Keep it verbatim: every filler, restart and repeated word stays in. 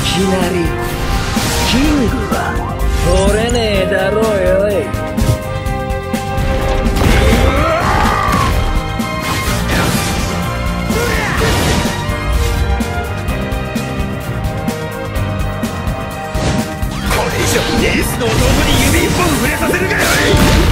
きなりキングは取れねえだろうよい。 これ以上エースの弟に指一本触れさせるかよい。